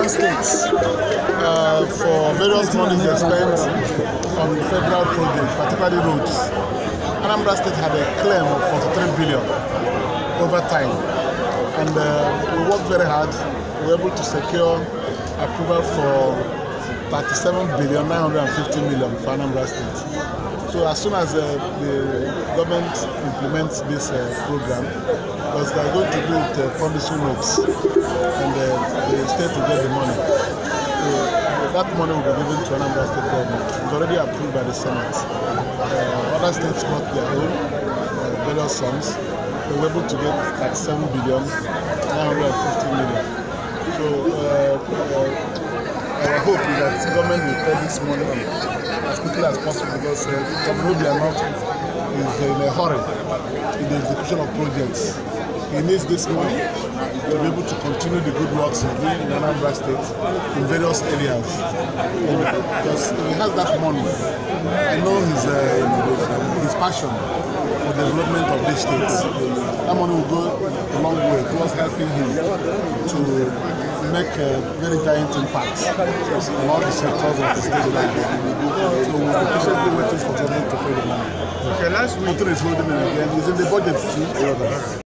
Anambra State, for various monies they spent on federal projects, particularly roads, Anambra State had a claim of 43 billion over time. And we worked very hard. We were able to secure approval for 37,950 million for Anambra State. So as soon as the government implements this program, because they are going to do it promissory notes, and the state will get the money. So that money will be given to Anambra State government. It's already approved by the Senate. Other states got their own various sums. They were able to get 37,950 million. So our hope is that the government will pay this money as quickly as possible, because Governor is in a hurry in the execution of projects. He needs this money to be able to continue the good works he's doing in Anambra State in various areas. And because he has that money, I know his passion for the development of this state. That money will go a long way towards helping him to make a very giant impact on all the sectors of the state. So we'll be patiently waiting for government to pay the money. Okay, last week. Is holding it again. It's in the budget too.